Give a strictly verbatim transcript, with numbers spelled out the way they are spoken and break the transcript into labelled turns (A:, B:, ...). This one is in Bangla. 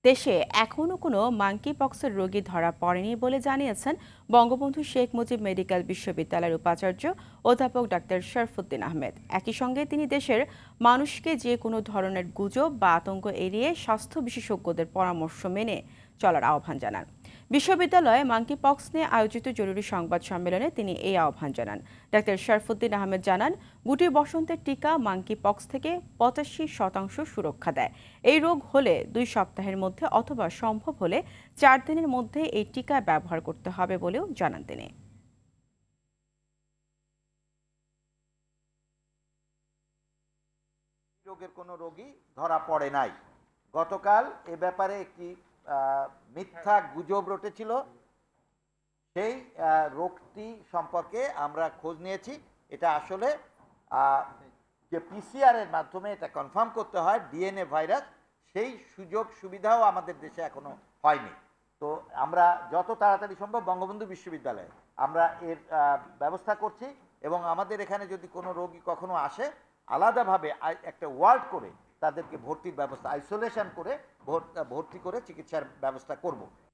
A: দেশে এখনও কোনো মাঙ্কি পক্সের রোগী ধরা পড়েনি বলে জানিয়েছেন বঙ্গবন্ধু শেখ মুজিব মেডিকেল বিশ্ববিদ্যালয়ের উপাচার্য অধ্যাপক ডাক্তার শরফুদ্দিন আহমেদ। একই সঙ্গে তিনি দেশের মানুষকে যে কোনো ধরনের গুজব বা আতঙ্ক এড়িয়ে স্বাস্থ্য বিশেষজ্ঞদের পরামর্শ মেনে চলার আহ্বান জানান। বিশ্ববিদ্যালয়ে মাঙ্কি পক্স নিয়ে আয়োজিত জরুরি সংবাদ সম্মেলনে তিনি এই আহ্বান জানান। ডাক্তার শরফুদ্দিন আহমেদ জানান, গুটি বসন্তের টিকা মাঙ্কি পক্স থেকে পঁচাশি শতাংশ সুরক্ষা দেয়। এই রোগ হলে দুই সপ্তাহের মধ্যে অথবা সম্ভব হলে চার দিনের মধ্যে এই টিকা ব্যবহার করতে হবে বলেও জানান তিনি।
B: রোগের কোনো রোগী ধরা পড়ে নাই। গতকাল এ ব্যাপারে একটি মিথ্যা গুজব রটেছিল। সেই রোগটি সম্পর্কে আমরা খোঁজ নিয়েছি। এটা আসলে যে পিসিআর এর মাধ্যমে এটা কনফার্ম করতে হয় ডিএনএ ভাইরাস, সেই সুযোগ সুবিধাও আমাদের দেশে এখনো হয়নি। তো আমরা যত তাড়াতাড়ি সম্ভব বঙ্গবন্ধু বিশ্ববিদ্যালয়ে আমরা এর ব্যবস্থা করছি, এবং আমাদের এখানে যদি কোনো রোগী কখনো আসে আলাদাভাবে একটা ওয়ার্ড করে তাদেরকে ভর্তির ব্যবস্থা, আইসোলেশন করে ভর্তি করে চিকিৎসার ব্যবস্থা করব।